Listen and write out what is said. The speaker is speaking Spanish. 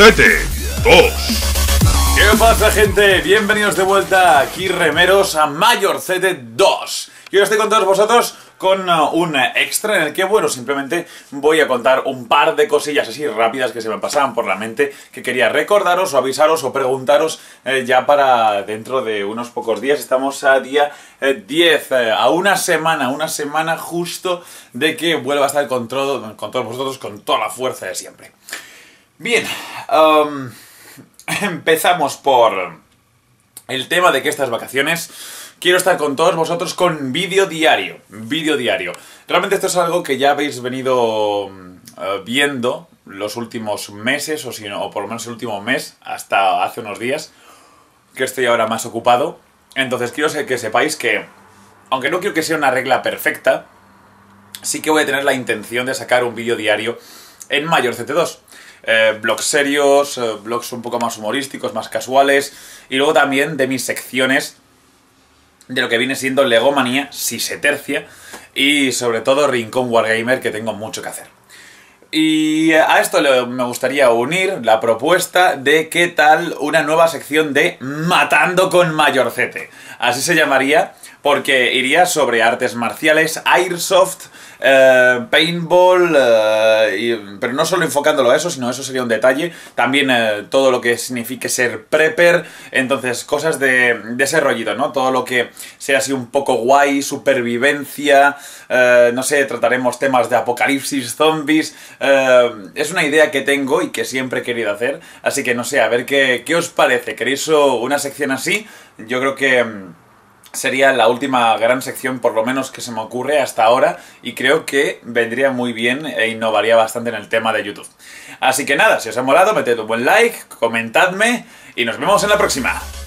MayorCT2. ¿Qué pasa, gente? Bienvenidos de vuelta aquí, remeros, a MayorCT2. Yo estoy con todos vosotros con un extra en el que, bueno, simplemente voy a contar un par de cosillas así rápidas que se me pasaban por la mente, que quería recordaros o avisaros o preguntaros ya para dentro de unos pocos días. Estamos a día 10, a una semana justo de que vuelva a estar con todos vosotros con toda la fuerza de siempre. Bien, empezamos por el tema de que estas vacaciones quiero estar con todos vosotros con vídeo diario. Realmente esto es algo que ya habéis venido viendo los últimos meses, o por lo menos el último mes, hasta hace unos días, que estoy ahora más ocupado. Entonces quiero que sepáis que, aunque no quiero que sea una regla perfecta, sí que voy a tener la intención de sacar un vídeo diario en MayorCT2. Blogs serios, blogs un poco más humorísticos, más casuales, y luego también de mis secciones de lo que viene siendo Legomanía, si se tercia, y sobre todo Rincón Wargamer, que tengo mucho que hacer. Y a esto me gustaría unir la propuesta de qué tal una nueva sección de Matando con MayorCT. Así se llamaría, porque iría sobre artes marciales, airsoft, paintball, pero no solo enfocándolo a eso, sino eso sería un detalle. También todo lo que signifique ser prepper, entonces cosas de ese rollito, ¿no? Todo lo que sea así un poco guay, supervivencia, no sé, trataremos temas de apocalipsis, zombies. Es una idea que tengo y que siempre he querido hacer, así que no sé, a ver qué os parece. ¿Queréis una sección así? Yo creo que sería la última gran sección, por lo menos que se me ocurre hasta ahora, y creo que vendría muy bien e innovaría bastante en el tema de YouTube. Así que nada, si os ha molado, meted un buen like, comentadme y nos vemos en la próxima.